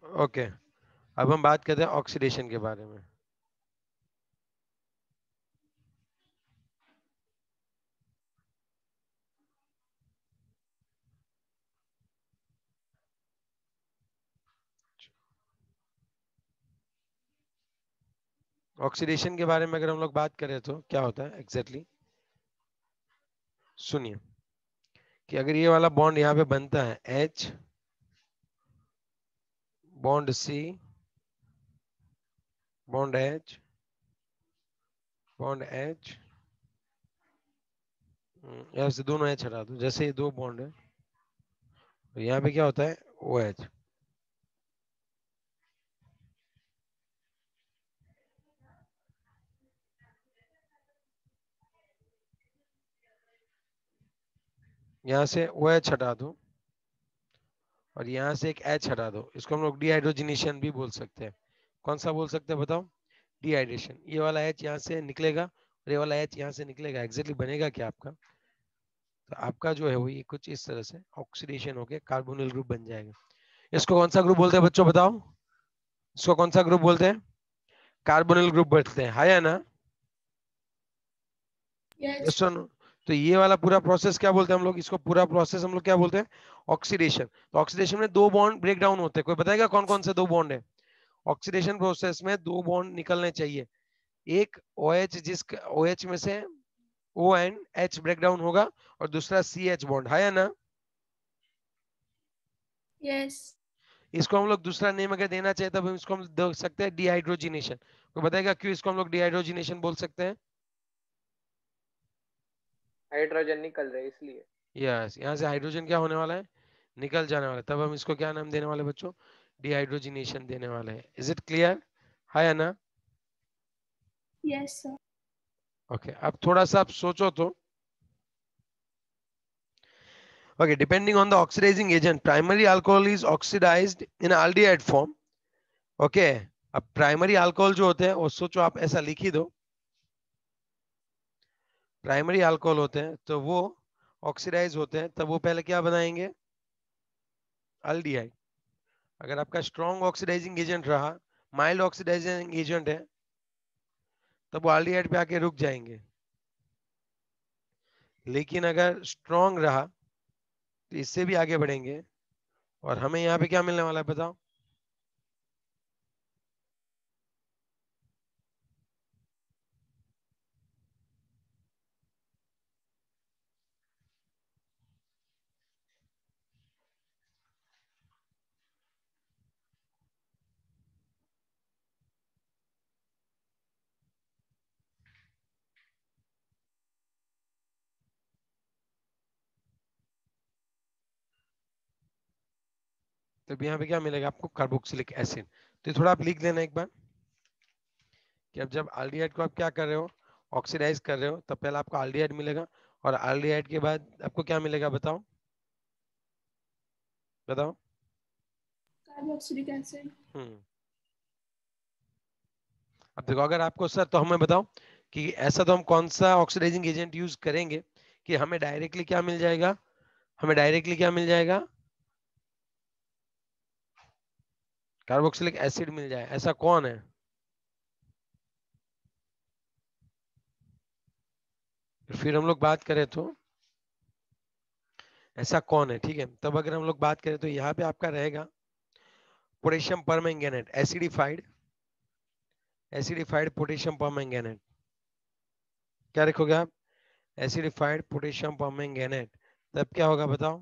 Okay, अब हम बात करते हैं ऑक्सीडेशन के बारे में। ऑक्सीडेशन के बारे में अगर हम लोग बात करें तो क्या होता है एग्जैक्टली सुनिए कि अगर ये वाला बॉन्ड यहाँ पे बनता है H bond C bond H bond H, यहाँ से दोनों H हटा दो, जैसे ये दो बॉन्ड है तो यहाँ पे क्या होता है OH। यहाँ से OH हटा दो और यहाँ से एक H हटा दो, इसको हम लोग डिहाइड्रोजनेशन भी बोल सकते हैं। कौन सा बोल सकते हैं बताओ? डिहाइड्रेशन। ये वाला H यहाँ से निकलेगा और ये वाला H यहाँ से निकलेगा, एग्जैक्टली बनेगा क्या आपका? तो आपका जो है वो ये कुछ इस तरह से ऑक्सीडेशन होके कार्बोनिल ग्रुप बन जाएगा। इसको कौन सा ग्रुप बोलते हैं बच्चों बताओ? इसको कौन सा ग्रुप बोलते हैं? कार्बोनिल ग्रुप बोलते हैं, है या ना? यस और नो? तो ये वाला पूरा प्रोसेस क्या बोलते हैं हम लोग? इसको पूरा प्रोसेस हम लोग क्या बोलते हैं? ऑक्सीडेशन। तो ऑक्सीडेशन में दो बॉन्ड ब्रेक डाउन होते हैं, कोई बताएगा कौन कौन से दो बॉन्ड है? ऑक्सीडेशन प्रोसेस में दो बॉन्ड निकलने चाहिए, एक OH, जिस OH में से O and H break down होगा और दूसरा CH बॉन्ड, है या ना? यस। इसको हम लोग दूसरा नेम अगर देना चाहे तब हम इसको हम दे सकते हैं डिहाइड्रोजिनेशन। कोई बताएगा क्यों इसको हम लोग डिहाइड्रोजिनेशन बोल सकते हैं? हाइड्रोजन निकल रहे इसलिए। यस, यहाँ से हाइड्रोजन क्या होने वाला है? निकल जाने वाला है, तब हम इसको क्या नाम देने वाले बच्चों? डिहाइड्रोजिनेशन देने वाले हैं। इज इट क्लियर, है या ना? Yes sir. ओके, अब थोड़ा सा आप सोचो तो। Okay, depending on the oxidizing agent, primary alcohol is oxidized in aldehyde form. Okay, अब प्राइमरी अल्कोहल जो होते हैं वो सोचो आप ऐसा लिख ही दो, प्राइमरी अल्कोहल होते हैं तो वो ऑक्सीडाइज होते हैं, तब वो पहले क्या बनाएंगे? अल्डिहाइड। अगर आपका स्ट्रॉन्ग ऑक्सीडाइजिंग एजेंट रहा, माइल्ड ऑक्सीडाइजिंग एजेंट है, तब वो अल्डिहाइड पे आके रुक जाएंगे। लेकिन अगर स्ट्रॉन्ग रहा तो इससे भी आगे बढ़ेंगे और हमें यहाँ पे क्या मिलने वाला है बताओ? तो यहाँ पे क्या मिलेगा आपको? Carboxylic acid. तो थोड़ा आप लिख लेना एक बार कि अब जब एल्डिहाइड को आप क्या कर रहे हो? ऑक्सीडाइज कर रहे हो, तब पहले आपको एल्डिहाइड मिलेगा और एल्डिहाइड के बाद आपको क्या मिलेगा बताओ? बताओ। Carboxylic acid. अब देखो, अगर आपको सर तो हमें बताओ कि ऐसा तो हम कौन सा ऑक्सीडाइजिंग एजेंट यूज करेंगे कि हमें डायरेक्टली क्या मिल जाएगा? हमें डायरेक्टली क्या मिल जाएगा? कार्बोक्सिलिक एसिड मिल जाए, ऐसा कौन है? फिर हम लोग बात करें तो ऐसा कौन है, ठीक है? तब अगर हम लोग बात करें तो यहाँ पे आपका रहेगा potassium permanganate, acidified potassium permanganate. क्या रखोगे आप? Acidified potassium permanganate. तब क्या होगा बताओ?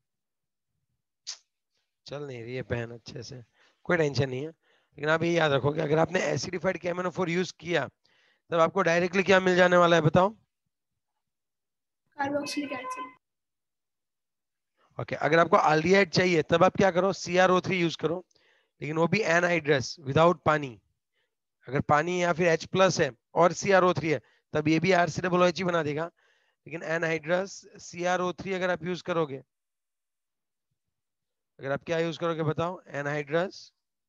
चल नहीं रही है पेन अच्छे से, कोई टेंशन नहीं है, लेकिन आप ये याद रखोगे अगर आपने एसिडिफाइड KMnO4 यूज किया तब आपको डायरेक्टली क्या मिल जाने वाला है बताओ? Carboxylic acid. ओके, अगर आपको एल्डिहाइड चाहिए तब आप क्या करो? CrO3 यूज करो, लेकिन वो भी एनहाइड्रस विदाउट पानी। अगर पानी या फिर H प्लस है और CrO3 है तब ये भी RCOOH ही बना देगा, लेकिन एनहाइड्रस CrO3 अगर आप यूज करोगे, अगर आप क्या यूज करोगे बताओ? एनहाइड्रस,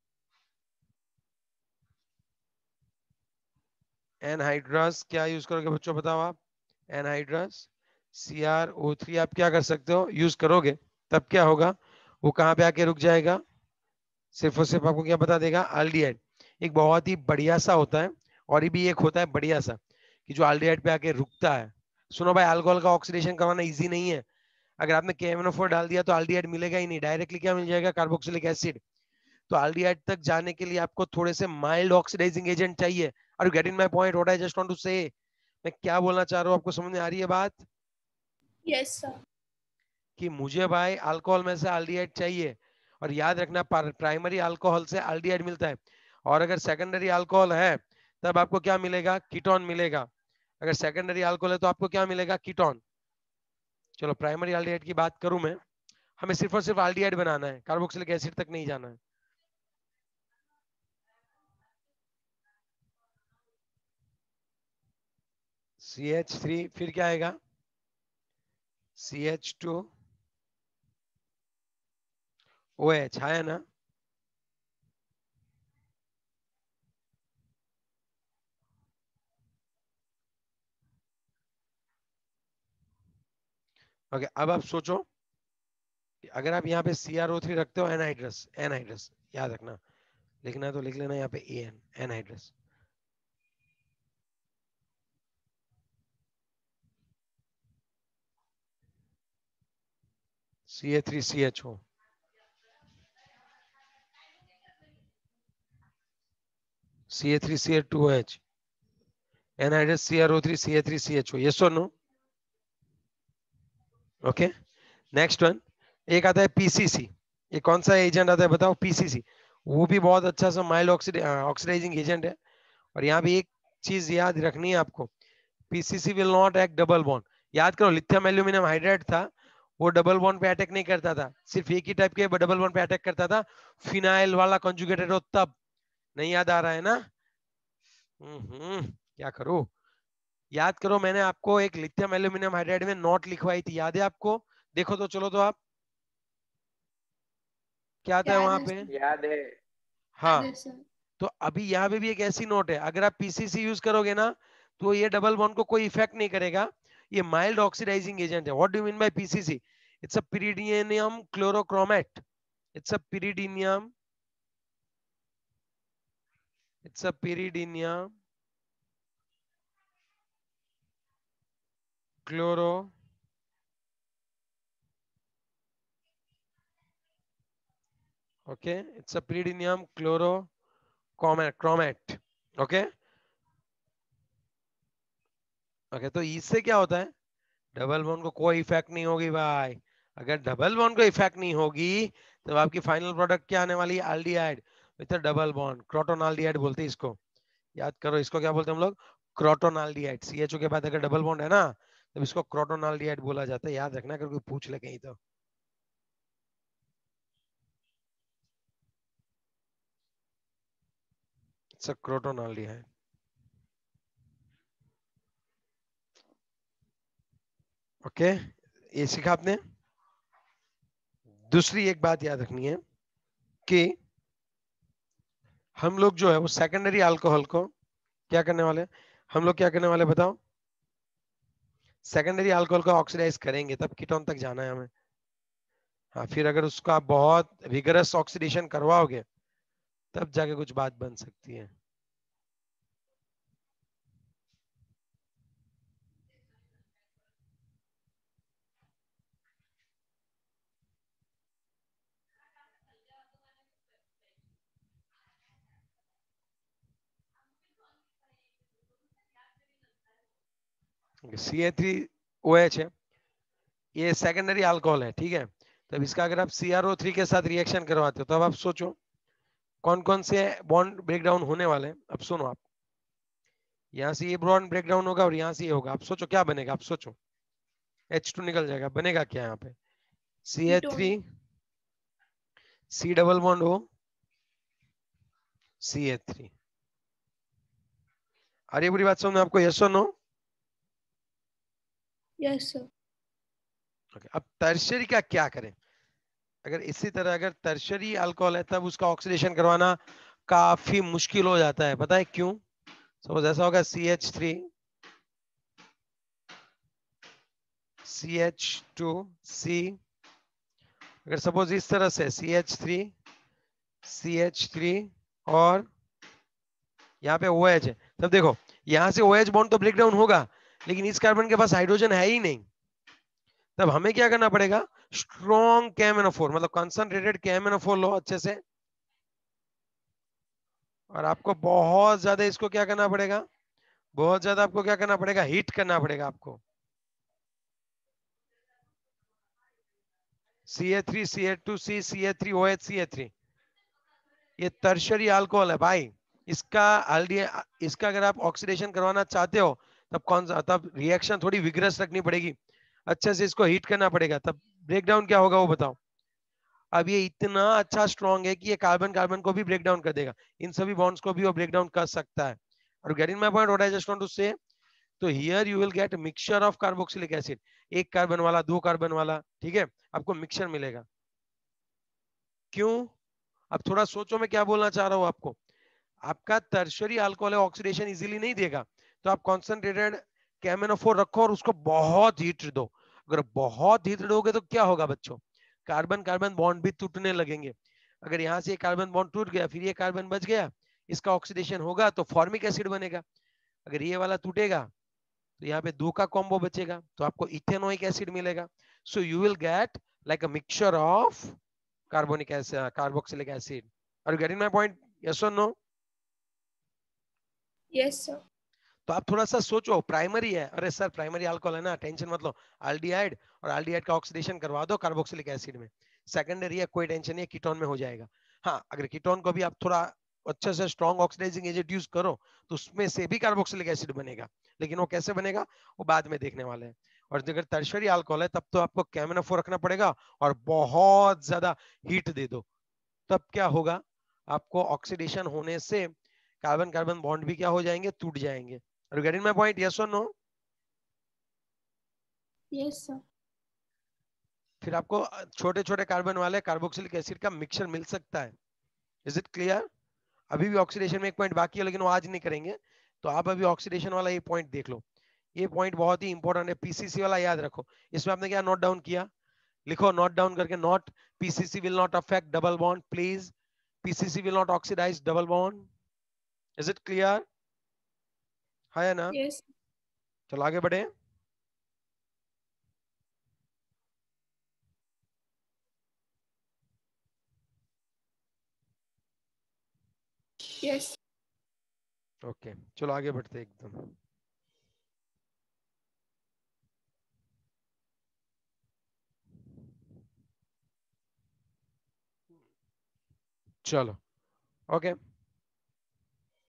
एनहाइड्रस क्या यूज करोगे बच्चों बताओ आप? एनहाइड्रस CrO3 आप क्या कर सकते हो? यूज करोगे, तब क्या होगा? वो कहां पे आके रुक जाएगा? सिर्फ और सिर्फ आपको क्या बता देगा, एल्डिहाइड एक बहुत ही बढ़िया सा होता है, और ये भी एक होता है बढ़िया सा कि जो एल्डिहाइड पे आके रुकता है। सुनो भाई, अल्कोहल का ऑक्सीडेशन करवाना इजी नहीं है। अगर आपने KMnO4 डाल दिया तो एल्डिहाइड मिलेगा ही नहीं, डायरेक्टली क्या मिल जाएगा, कार्बोक्सिलिक एसिड। तो एल्डिहाइड तक जाने के लिए आपको थोड़े से माइल्ड ऑक्सीडाइजिंग एजेंट चाहिए। Are you getting my point, what I just want to say? मैं क्या बोलना चाह रहा हूँ, आपको समझ में आ रही है बात? Yes, sir. कि मुझे भाई अल्कोहल में से एल्डिहाइड चाहिए, और याद रखना प्राइमरी अल्कोहल से एल्डिहाइड मिलता है, और अगर सेकेंडरी अल्कोहल है तब आपको क्या मिलेगा, कीटोन मिलेगा। अगर सेकेंडरी अल्कोहल है तो आपको क्या मिलेगा, कीटोन। चलो प्राइमरी एल्डिहाइड की बात करूं मैं, हमें सिर्फ और सिर्फ एल्डिहाइड बनाना है, कार्बोक्सिलिक एसिड तक नहीं जाना है। CH3 फिर क्या आएगा, CH2 OH है ना। ओके, अब आप सोचो कि अगर आप यहाँ पे CrO3 रखते हो, एनहाइड्रस, एनहाइड्रस याद रखना, लिखना है तो लिख लेना यहाँ पे AN, anhydrous. Ca3CHO, Ca3CH2OH, anhydrous, CrO3, Ca3CHO, yes और नो? ओके, नेक्स्ट वन, एक आता है PCC। ये कौन सा एजेंट आता है बताओ, PCC। वो भी बहुत अच्छा सा माइल्ड ऑक्सीडाइजिंग एजेंट है। और यहाँ भी एक चीज याद रखनी है आपको, PCC will not act double bond. याद करो, लिथियम एल्यूमिनियम हाइड्राइड था, वो डबल बॉन्ड पे अटैक नहीं करता था, सिर्फ एक ही टाइप के डबल बॉन्ड पे अटैक करता था, फिनाइल वाला कंजुगेटेड हो तब। नहीं याद आ रहा है ना? क्या करूं, याद करो, मैंने आपको एक लिथियम एल्यूमिनियम हाइड्राइड में नोट लिखवाई थी, याद है आपको? देखो तो चलो तो आप, क्या आता है याद वहां है पे? सर, याद है। याद हाँ, है सर। तो अभी यहाँ पे भी एक ऐसी नोट है, अगर आप PCC यूज करोगे ना तो ये डबल बॉन्ड को कोई इफेक्ट नहीं करेगा। ये माइल्ड ऑक्सीडाइजिंग एजेंट है। What do you mean by PCC? It's a pyridinium chlorochromate, it's a pyridinium, it's a pyridinium chloro, okay, it's a pyridinium chlorochromate, okay। Okay, तो इससे क्या होता है, डबल बॉन्ड को कोई इफेक्ट नहीं होगी भाई। अगर डबल बॉन्ड को इफेक्ट नहीं होगी तो आपकी फाइनल प्रोडक्ट क्या आने वाली है, aldehyde with double bond, crotonaldehyde बोलते हैं इसको। याद करो, इसको क्या बोलते हैं हम लोग, क्रोटोनाल्डिहाइड। CHO के बाद अगर डबल बॉन्ड है ना तब इसको क्रोटोनाल्डिहाइड बोला जाता है, याद रखना अगर कोई पूछ ले कहीं तो। It's a crotonaldehyde, okay. ये सीखा आपने। दूसरी एक बात याद रखनी है कि हम लोग जो है वो सेकेंडरी अल्कोहल को क्या करने वाले हैं, हम लोग क्या करने वाले बताओ, सेकेंडरी अल्कोहल को ऑक्सीडाइज करेंगे, तब कीटोन तक जाना है हमें। हाँ, फिर अगर उसका आप बहुत विगरस ऑक्सीडेशन करवाओगे तब जाके कुछ बात बन सकती है। CA3OH है, ये सेकेंडरी अल्कोहल है, ठीक है। तब इसका अगर आप CrO3 के साथ रिएक्शन करवाते हो तब आप सोचो कौन कौन से बॉन्ड ब्रेक डाउन होने वाले हैं। अब सुनो आप, यहाँ से ये बॉन्ड ब्रेक डाउन होगा और यहाँ से ये होगा, आप सोचो क्या बनेगा, आप सोचो। H2 निकल जाएगा, बनेगा क्या यहाँ पे, CH3 ketone. C double bond O CH3। आ रही है पूरी बात समझ में आपको, यस और नो? Yes sir. ओके, अब टर्शियरी का क्या करें, अगर इसी तरह अगर टर्शियरी अल्कोहल है तब उसका ऑक्सीडेशन करवाना काफी मुश्किल हो जाता है, पता है क्यों? सपोज ऐसा होगा CH3 CH2C, अगर सपोज इस तरह से CH3 CH3 और यहाँ पे OH है। तब देखो यहाँ से OH बॉन्ड तो ब्रेक डाउन होगा, लेकिन इस कार्बन के पास हाइड्रोजन है ही नहीं। तब हमें क्या करना पड़ेगा, स्ट्रॉन्ग KMnO4 मतलब कंसंट्रेटेड KMnO4 लो अच्छे से, और आपको बहुत ज्यादा इसको क्या करना पड़ेगा, बहुत ज्यादा आपको क्या करना पड़ेगा, हीट करना पड़ेगा आपको। Ca3 Ca2C Ca3OH CH3 ये टर्शियरी अल्कोहल है भाई। इसका इसका अगर आप ऑक्सीडेशन करवाना चाहते हो तब कौन सा, तब रिएक्शन थोड़ी विग्रस रखनी पड़ेगी, अच्छे से इसको हीट करना पड़ेगा, तब ब्रेक डाउन क्या होगा वो बताओ। अब ये इतना अच्छा स्ट्रॉन्ग है कि ये कार्बन कार्बन को भी ब्रेक डाउन कर देगा, इन सभी बॉन्ड्स को भी वो ब्रेक डाउन कर सकता है। और getting my point what I just want to say, तो here you will get mixture of carboxylic acid, एक कार्बन वाला, दो कार्बन वाला, ठीक है, आपको मिक्सचर मिलेगा। क्यों, अब थोड़ा सोचो मैं क्या बोलना चाह रहा हूं आपको। आपका टर्शियरी अल्कोहल ऑक्सीडेशन इजीली नहीं देगा, तो आप कॉन्सेंट्रेटेड KMnO4 रखो और उसको बहुत हीट दो। अगर बहुत हीट दोगे तो क्या होगा बच्चों, कार्बन कार्बन बॉन्ड भी टूटने लगेंगे। अगर यहाँ से कार्बन बॉन्ड टूट गया, फिर ये कार्बन बच गया, इसका ऑक्सीडेशन होगा तो फॉर्मिक एसिड बनेगा। अगर ये वाला टूटेगा तो यहाँ पे दो का कॉम्बो बचेगा, तो आपको इथेनोइक एसिड मिलेगा। So you will get like a mixture of carbonic acid, carboxylic acid. Are you getting my point, yes और नो? Yes, sir. तो आप थोड़ा सा सोचो, प्राइमरी है, अरे सर प्राइमरी अल्कोहल है ना, टेंशन मत लो, एल्डिहाइड और एल्डिहाइड का ऑक्सीडेशन करवा दो कार्बोक्सिलिक एसिड में। सेकेंडरी है, कोई टेंशन नहीं है, कीटोन में हो जाएगा। हाँ, अगर कीटोन को भी आप थोड़ा अच्छे से स्ट्रॉन्ग ऑक्सीडाइजिंग एजेंट यूज करो तो उसमें से भी कार्बोक्सिलिक एसिड बनेगा, लेकिन वो कैसे बनेगा वो बाद में देखने वाले हैं। और अगर टर्शियरी अल्कोहल है तब तो आपको KMnO4 रखना पड़ेगा और बहुत ज्यादा हीट दे दो, तब क्या होगा, आपको ऑक्सीडेशन होने से कार्बन कार्बन बॉन्ड भी क्या हो जाएंगे, टूट जाएंगे। Are you getting my point, yes और नो? Yes, sir. फिर आपको छोटे छोटे कार्बन वाले कार्बोक्सिलिक एसिड का मिक्सचर मिल सकता है। Is it clear? अभी भी ऑक्सीडेशन में एक पॉइंट बाकी है, लेकिन वो आज नहीं करेंगे, तो आप अभी ऑक्सीडेशन वाला ये पॉइंट देख लो। ये पॉइंट बहुत ही इंपॉर्टेंट है, पीसीसी वाला याद रखो। इसमें आपने क्या नोट डाउन किया, लिखो नोट डाउन करके, note PCC will not affect double bond please, PCC will not oxidise double bond. Is it clear, है ना? Yes. चलो आगे बढ़े। Yes. ओके चलो आगे बढ़ते एकदम। चलो ओके